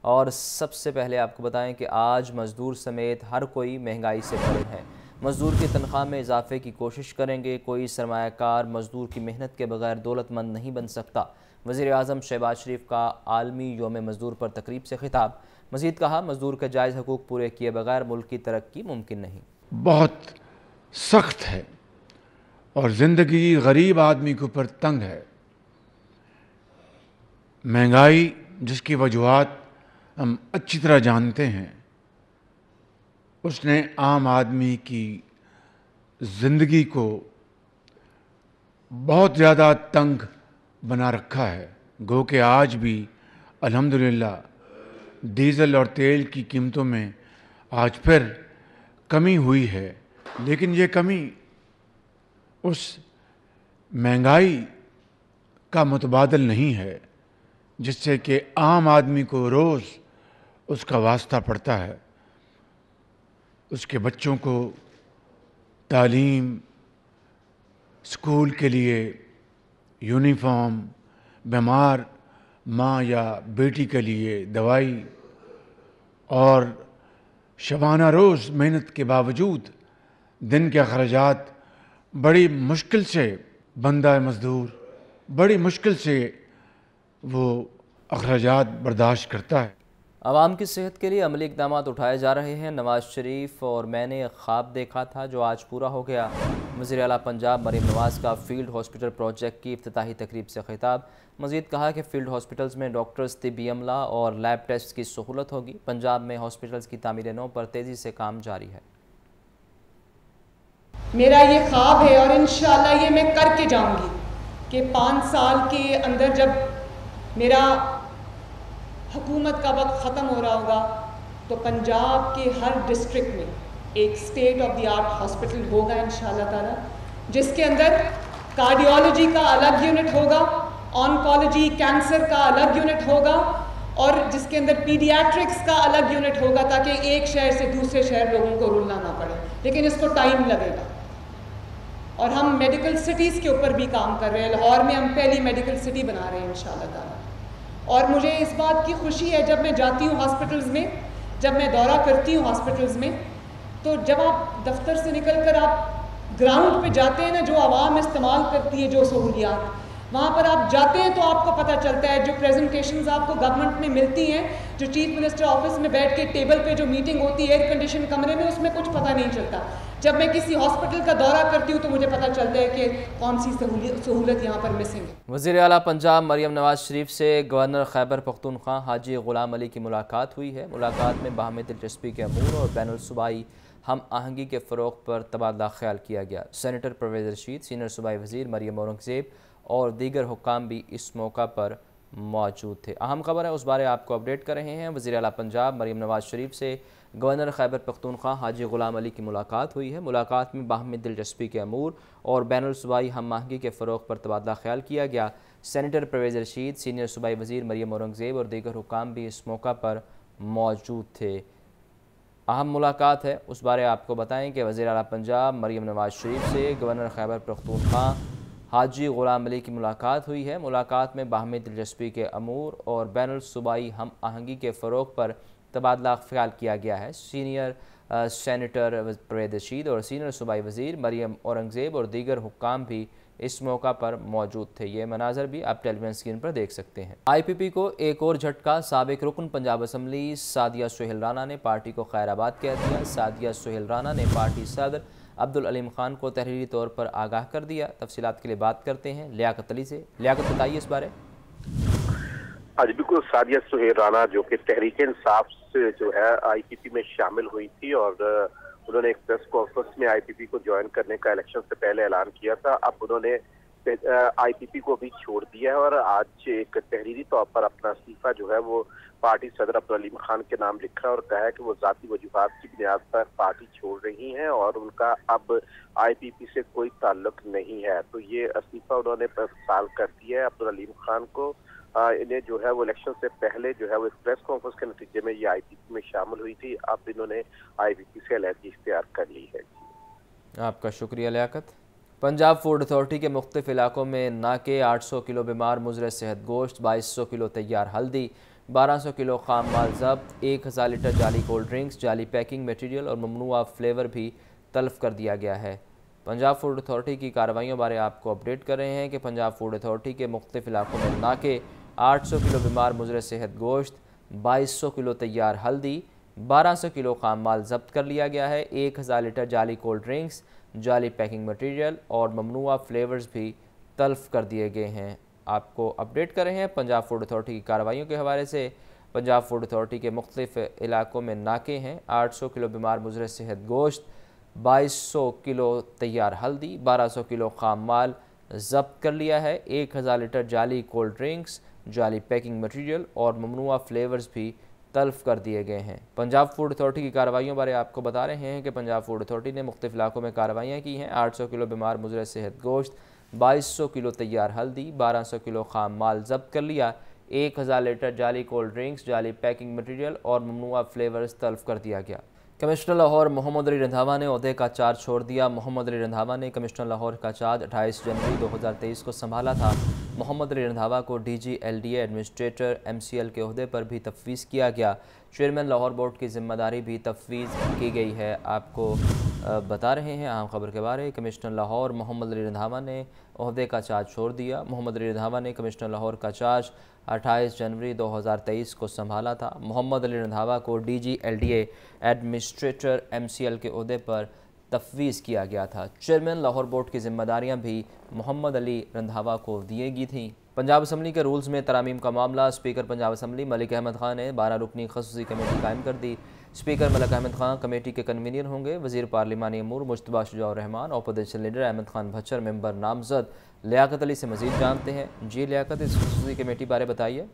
اور سب سے پہلے آپ کو بتائیں کہ آج مزدور سمیت ہر کوئی مہنگائی سے پرے ہے۔ مزدور کی تنخواہ میں اضافے کی کوشش کریں گے۔ کوئی سرمایہ کار مزدور کی محنت کے بغیر دولت مند نہیں بن سکتا۔ وزیر اعظم شہباز شریف کا عالمی یوم مزدور پر تقریب سے خطاب۔ مزید کہا، مزدور کے جائز حقوق پورے کیے بغیر ملک کی ترقی ممکن نہیں۔ بہت سخت ہے اور زندگی غریب آدمی کے اوپر تنگ ہے۔ مہنگائی جس کی وجوہات ہم اچھی طرح جانتے ہیں، اس نے عام آدمی کی زندگی کو بہت زیادہ تنگ بنا رکھا ہے۔ گو کہ آج بھی الحمدللہ ڈیزل اور تیل کی قیمتوں میں آج پھر کمی ہوئی ہے، لیکن یہ کمی اس مہنگائی کا متبادل نہیں ہے جس سے کہ عام آدمی کو روز اس کا واسطہ پڑتا ہے۔ اس کے بچوں کو تعلیم، اسکول کے لیے یونیفارم، بیمار ماں یا بیٹی کے لیے دوائی، اور شبانہ روز محنت کے باوجود دن کے اخراجات بڑی مشکل سے بندہ مزدور بڑی مشکل سے وہ اخراجات برداشت کرتا ہے۔ عوام کی صحت کے لیے عملی اقدامات اٹھائے جا رہے ہیں۔ نواز شریف اور میں نے خواب دیکھا تھا جو آج پورا ہو گیا۔ وزیر اعلیٰ پنجاب مریم نواز کا فیلڈ ہاسپٹل پروجیکٹ کی افتتاحی تقریب سے خطاب۔ مزید کہا کہ فیلڈ ہاسپٹلز میں ڈاکٹرز، طبی عملہ اور لیب ٹیسٹ کی سہولت ہوگی۔ پنجاب میں ہاسپٹلز کی تعمیر نو پر تیزی سے کام جاری ہے۔ میرا یہ خواب ہے اور انشاءاللہ یہ میں کر کے جاؤں گی کہ 5 سال کے اندر جب میرا حکومت کا وقت ختم ہو رہا ہوگا تو پنجاب کے ہر ڈسٹرکٹ میں ایک state of the art hospital ہوگا انشاءاللہ تعالی، جس کے اندر کارڈیولوجی کا الگ یونٹ ہوگا، آنکولوجی کینسر کا الگ یونٹ ہوگا، اور جس کے اندر پیڈیاٹرکس کا الگ یونٹ ہوگا تاکہ ایک شہر سے دوسرے شہر لوگوں کو رولنا نہ پڑے، لیکن اس کو ٹائم لگے گا۔ اور ہم میڈیکل سٹیز کے اوپر بھی کام کر رہے ہیں۔ لاہور میں ہم پہلی میڈیکل سٹی بنا رہے ہیں انشاءاللہ تعالی۔ اور مجھے اس بات کی خوشی ہے جب میں جاتی ہوں ہاسپٹلز میں، جب میں دورہ کرتی ہوں ہاسپٹلز میں، تو جب آپ دفتر سے نکل کر آپ گراؤنڈ پہ جاتے ہیں نا، جو عوام استعمال کرتی ہے جو سہولیات، وہاں پر آپ جاتے ہیں تو آپ کو پتہ چلتا ہے جو پریزنٹیشنز آپ کو گورنمنٹ میں ملتی ہیں، جو چیف منسٹر آفس میں بیٹھ کے ٹیبل پہ جو میٹنگ ہوتی ہے ایئر کنڈیشن کمرے میں، اس میں کچھ پتہ نہیں چلتا۔ جب میں کسی ہاسپٹل کا دورہ کرتی ہوں تو مجھے پتہ چلتا ہے کہ کون سی سہولت یہاں پر مسنگ ہے۔ وزیر اعلیٰ پنجاب مریم نواز شریف سے گورنر خیبر پختونخوا حاجی غلام علی کی ملاقات ہوئی ہے۔ ملاقات میں باہمی دلچسپی کے امور اور بین الصوبائی ہم آہنگی کے فروغ پر تبادلہ خیال کیا گیا۔ سینیٹر پرویز رشید، سینئر صوبائی وزیر مریم اورنگزیب اور دیگر حکام بھی اس موقع پر موجود تھے۔ اہم خبر ہے، اس بارے آپ کو اپڈیٹ کر رہے ہیں۔ وزیر اعلیٰ پنجاب مریم نواز شریف سے گورنر خیبر پختونخوا حاجی غلام علی کی ملاقات ہوئی ہے۔ ملاقات میں باہمی دلچسپی کے امور اور بین الصوبائی ہم آہنگی کے فروغ پر تبادلہ خیال کیا گیا۔ سینیٹر پرویز رشید، سینئر صوبائی وزیر مریم اورنگزیب اور دیگر حکام بھی اس موقع پر موجود تھے۔ اہم ملاقات ہے، اس بارے آپ کو بتائیں کہ وزیر اعلیٰ پنجاب مریم نواز شریف سے گورنر خیبر پختونخوا حاجی غلام علی کی ملاقات ہوئی ہے۔ ملاقات میں باہمی دلچسپی کے امور اور بین الصوبائی ہم آہنگی کے فروغ پر تبادلہ خیال کیا گیا ہے۔ سینئر سینیٹر پرویز رشید اور سینئر صوبائی وزیر مریم اورنگزیب اور دیگر حکام بھی اس موقع پر موجود تھے۔ یہ مناظر بھی آپ ٹیلی ویژن اسکرین پر دیکھ سکتے ہیں۔ آئی پی پی کو ایک اور جھٹکا۔ سابق رکن پنجاب اسمبلی سعدیہ سہیل رانا نے پارٹی کو خیر آباد کہہ دیا۔ سعدیہ سہیل رانا نے پارٹی صدر عبدالعلیم خان کو تحریری طور پر آگاہ کر دیا۔ تفصیلات کے لیے بات کرتے ہیں لیاقت علی سے۔ لیاقت، بتائیے اس بارے۔ آج بالکل سعدیہ سہیل رانا جو کہ تحریک انصاف سے جو ہے آئی پی پی میں شامل ہوئی تھی، اور انہوں نے ایک پریس کانفرنس میں آئی پی پی کو جوائن کرنے کا الیکشن سے پہلے اعلان کیا تھا۔ اب انہوں نے آئی پی پی کو بھی چھوڑ دیا ہے اور آج ایک تحریری طور پر اپنا استعفیٰ جو ہے وہ پارٹی صدر عبدالعلیم خان کے نام لکھا اور کہا ہے کہ وہ ذاتی وجوہات کی بنیاد پر پارٹی چھوڑ رہی ہیں اور ان کا اب آئی پی پی سے کوئی تعلق نہیں ہے۔ تو یہ استعفیٰ انہوں نے ارسال کر دیا ہے عبدالعلیم خان کو۔ انہیں جو ہے وہ الیکشن سے پہلے جو ہے وہ اس پریس کانفرنس کے نتیجے میں یہ آئی پی پی میں شامل ہوئی تھی۔ اب انہوں نے آئی پی پی سے علیحدگی اختیار کر لی ہے۔ آپ کا شکریہ لیاقت۔ پنجاب فوڈ اتھارٹی کے مختلف علاقوں میں ناکے، 800 کلو بیمار مضر صحت گوشت، 2200 کلو تیار ہلدی، 1200 किलो खाम माल जब्त, 1000 लीटर जाली कोल्ड ड्रिंक्स, जाली पैकिंग मटीरियल और ममनुआ फ्लेवर भी तल्फ कर दिया गया है। पंजाब फूड अथॉरिटी की कार्रवाइयों बारे आपको अपडेट कर रहे हैं कि पंजाब फूड अथॉरिटी के मुख्तलिफ इलाकों में नाके 800 किलो बीमार मुजर सेहत गोश्त, 2200 किलो तैयार हल्दी, 1200 किलो खाम माल जब्त कर लिया गया है। 1000 लीटर जाली कोल्ड ड्रिंक्स, जाली पैकिंग मटीरियल और ममनुआ फ्लेवर्स भी तल्फ कर दिए गए हैं। आपको अपडेट कर रहे हैं पंजाब फूड अथॉरिटी की कार्रवाइयों के हवाले से। पंजाब फूड अथॉरिटी के मुख्तलिफ इलाकों में नाके हैं। 800 किलो बीमार मुजर सेहत गोश्त, 2200 किलो तैयार हल्दी, 1200 किलो खाम माल जब्त कर लिया है। 1000 लीटर जाली कोल्ड ड्रिंक्स, जाली पैकिंग मटीरियल और ममनुआ फ्लेवर्स भी तल्फ कर दिए गए हैं। पंजाब फूड अथॉरिटी की कार्रवाइयों बारे आपको बता रहे हैं कि पंजाब फूड अथॉरिटी ने मुख्तलिफ इलाकों में कार्रवाइयाँ की हैं। 800 किलो बीमार मुजर सेहत गोश्त, 2200 किलो तैयार हल्दी, 1200 किलो खाम माल जब्त कर लिया। 1000 लीटर जाली कोल्ड ड्रिंक्स, जाली पैकिंग मटीरियल और ममनुआ फ्लेवर्स तल्फ कर दिया गया। कमिश्नर लाहौर मोहम्मद अली रंधावा ने ओहदे का चार्ज छोड़ दिया। मोहम्मद अली रंधावा ने कमिश्नर लाहौर का चार्ज 28 जनवरी 2023 को संभाला था। मोहम्मद अली रंधावा को DG LDA एडमिनिस्ट्रेटर MCL के ओहदे पर भी तफवीज़ किया गया। चेयरमैन लाहौर बोर्ड की जिम्मेदारी भी तफवीज़ की गई है। आपको बता रहे हैं अहम खबर के बारे। कमिश्नर लाहौर मोहम्मद अली रंधावा ने ओहदे का चार्ज छोड़ दिया। मोहम्मद अली रंधावा ने कमिश्नर लाहौर का चार्ज 28 जनवरी 2023 को संभाला था। मोहम्मद अली रंधावा को DG LDA एडमिनिस्ट्रेटर MCL के ओहदे पर तफवीज़ किया गया था। चेयरमैन लाहौर बोर्ड की जिम्मेदारियां भी मोहम्मद अली रंधावा को दी गई थीं। पंजाब असम्बली के रूल्स में तरामीम का मामला। स्पीकर पंजाब असम्बली मलिक अहमद खान ने 12 रुकनी खसूसी कमेटी कायम कर दी। स्पीकर मलिक अहमद खान कमेटी के कन्वीनर होंगे। वज़ीर पार्लिमानी अमूर Mujtaba Shujaur Rehman, opposition leader Ahmad Khan Bhachar, member नामजद लियाकत अली से मज़ीद जानते हैं। जी लियाकत, इस खसूसी कमेटी बारे बताइए।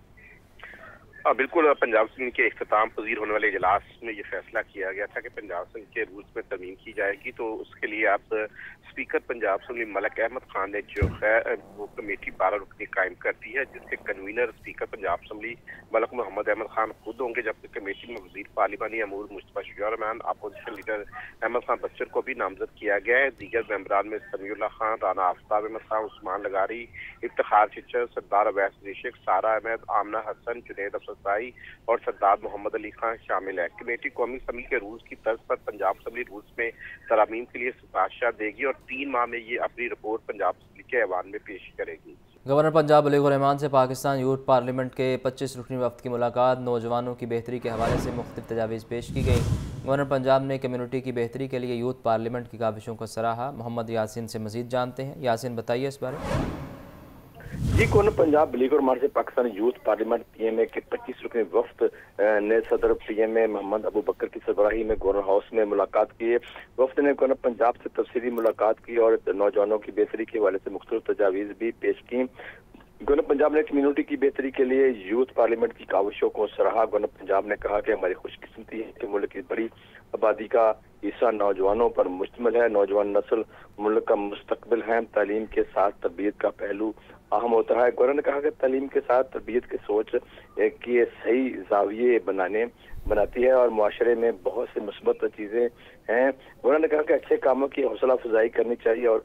बिल्कुल, पंजाब असम्बली के इख्तिताम पजीर होने वाले इजलास में ये फैसला किया गया था कि पंजाब असम्बली के रूल्स में तरमीम की जाएगी। तो उसके लिए आप स्पीकर पंजाब असम्बली मलिक अहमद खान ने जो है वो कमेटी 12 रुकनी कायम कर दी है, जिसके convener speaker Punjab assembly Malik Mohammad Ahmad Khan खुद होंगे, जबकि कमेटी में वज़ीर पार्लिमानी अमूर मुश्तबा शुजाउर रहमान, अपोजिशन लीडर अहमद खान बच्चर को भी नामजद किया गया है। दीगर मेंबरान में समीउल्लाह खान, राना आफ्ताब अहमद खान, उस्मान लगारी, इफ्तिखार चिच्चर, सरदार अवैस रिशिक, सारा अहमद, आमना हसन, जुनैद अफसरसाई और सरदार मोहम्मद अली खान शामिल है। कमेटी कौमी असम्बली के रूल्स की तर्ज पर पंजाब असम्बली रूल्स में तरामीम के लिए सिफारिशें देगी और 3 माह में ये अपनी रिपोर्ट पंजाब असम्बली के ऐवान में पेश करेगी। गवर्नर पंजाब बलीगुर रहमान से पाकिस्तान यूथ पार्लियामेंट के 25 रुकनी वफ्द की मुलाकात। नौजवानों की बेहतरी के हवाले से मुख्तलिफ तजावीज़ पेश की गई। गवर्नर पंजाब ने कम्यूनिटी की बेहतरी के लिए यूथ पार्लियामेंट की काविशों को सराहा। मोहम्मद यासीन से मज़ीद जानते हैं। यासीन, बताइए इस बारे। जी, गवर्नर पंजाब बलीगुर रहमान से पाकिस्तान यूथ पार्लियामेंट PMA के 25 रुकनी वफ्द ने सदर PMA मोहम्मद अबू बकर की सरबराही में गवर्नर हाउस में मुलाकात की है। वफ्द ने गवर्नर पंजाब से तफसीली मुलाकात की और नौजवानों की बेहतरी के हवाले से मुख्तलिफ तजावीज़ भी पेश की। गवर्नर पंजाब ने कम्यूनिटी की बेहतरी के लिए यूथ पार्लियामेंट की काविशों को सराहा। गवर्नर पंजाब ने कहा कि हमारी खुशकिस्मती है कि मुल्क की बड़ी आबादी का हिस्सा नौजवानों पर मुश्तमिल है। नौजवान नस्ल मुल्क का मुस्तकबिल है। तालीम के साथ तरबियत का पहलू अहम होता है। गवर्नर ने कहा कि तालीम के साथ तरबियत की सोच की सही जाविये बनाती है और मुआशरे में बहुत से मुस्बत चीज़ें हैं। गवर्नर ने कहा कि अच्छे कामों की हौसला अफजाई करनी चाहिए और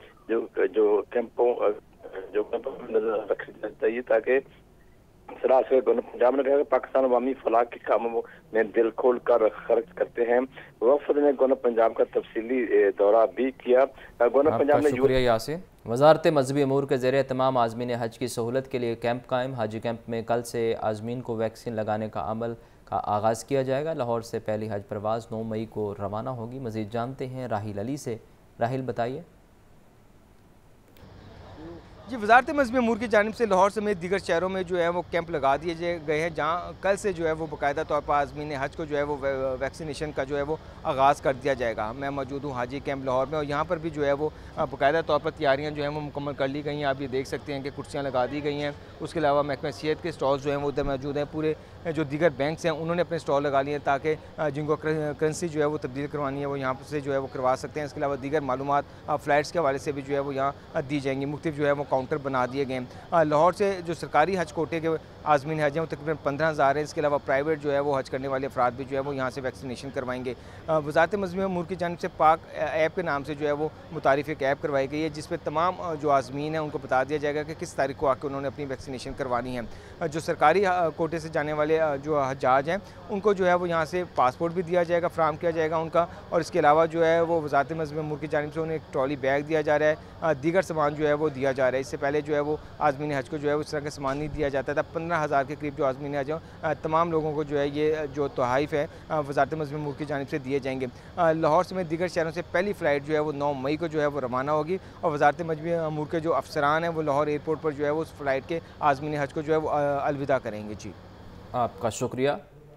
जो कैंपों नजर रखनी चाहिए ताकि सरासर। गवर्नर पंजाब ने कहा कि पाकिस्तान अवामी फलाह के कामों में दिल खोल कर खर्च करते हैं। वफद ने गवर्नर पंजाब का तफसीली दौरा भी किया। गवर्नर पंजाब ने शुक्रिया यासीन। वजारत मजहबी अमूर के ज़रिए तमाम आज़मीन हज की सहूलत के लिए कैंप कायम। हाजी कैंप में कल से आज़मीन को वैक्सीन लगाने का अमल का आगाज़ किया जाएगा। लाहौर से पहली हज परवाज़ 9 मई को रवाना होगी। मज़ीद जानते हैं राहिल अली से। राहिल, बताइए। जी, वजारत मजहबी अमूर की जानिब से लाहौर समेत दीगर शहरों में जो है वो कैंप लगा दिए गए हैं, जहाँ कल से जो है वो बाकायदा तौर पर आज़मीन हज को जो है वो वैक्सीनेशन का जो है वो आगाज़ कर दिया जाएगा। मैं मौजूद हूँ हाजी कैंप लाहौर में और यहाँ पर भी जो है वो बाकायदा तौर पर तैयारियाँ जो हैं वो मुकम्मल कर ली गई हैं। आप ये देख सकते हैं कि कुर्सियाँ लगा दी गई हैं। उसके अलावा महकमा सेहत के स्टॉल्स जो हैं वो उधर मौजूद हैं। पूरे जो दीगर बैंक्स हैं उन्होंने अपने स्टॉल लगा लिए हैं ताकि जिनको करेंसी जो है वो तब्दील करवानी है वो यहाँ से जो है वो करवा सकते हैं। इसके अलावा दीगर मालूमात फ़्लाइट्स के हवाले से भी जो है वो यहाँ दी जाएंगी। मुख्तलिफ जो है वो काउंटर बना दिए गए हैं। लाहौर से जो सरकारी हज कोटे के आज़मीन हज हैं वो तकरीबन 15,000 हैं। इसके अलावा प्राइवेट जो है वो हज करने वाले अफराद भी जो है वो यहाँ से वैक्सीनेशन करवाएंगे। वज़ारत मज़हबी अमूर की जानिब से पाक ऐप के नाम से जो है वो मुतारिफ एक ऐप करवाई गई है, जिस पर तमाम जो आज़मीन हैं उनको बता दिया जाएगा कि किस तारीख को आकर उन्होंने अपनी वैक्सीनेशन करवानी है। जो सरकारी कोटे से जाने वाले जो हज्जाज हैं उनको जो है वो यहाँ से पासपोर्ट भी दिया जाएगा, फराहम किया जाएगा उनका, और इसके अलावा जो है वो वज़ारत मज़हबी अमूर की जानिब से उन्हें एक ट्रॉली बैग दिया जा रहा है, दीगर सामान जो है वो दिया जा रहा है। इससे पहले जो है वो आज़मीन हज को जो है उस तरह का सामान नहीं दिया जाता था। 15,000 के करीब जो आज़मीन हज हैं तमाम लोगों को जो है ये जो तोहाइफ है वज़ारत मज़हबी अमूर की जानिब से दिए जाएंगे। लाहौर समेत दीगर शहरों से पहली फ़्लाइट जो है वो 9 मई को जो है वो रवाना होगी, और वज़ारत मज़हबी अमूर के जो अफसरान हैं वो लाहौर एयरपोर्ट पर जो है वो उस फ़्लाइट के आज़मीन हज को जो है वो अलविदा करेंगे। जी, आपका शुक्रिया।